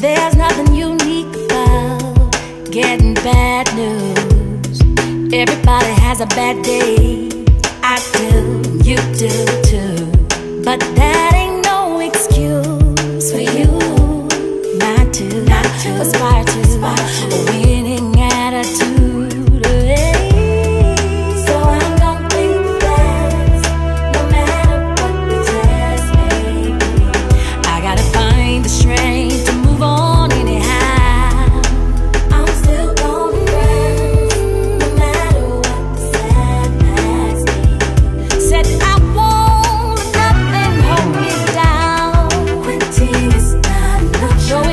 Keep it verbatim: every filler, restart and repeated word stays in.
There's nothing unique about getting bad news. Everybody has a bad day. I do, you do too. But that ain't no excuse for you not to, not to aspire to, aspire to a winning attitude. Hey. So I'm gonna think fast, no matter what the test may be. I gotta find the strength to move on anyhow. I'm still gonna rest, no matter what the setbacks be. Said I won't let nothing hold me down. Quitting is not an option.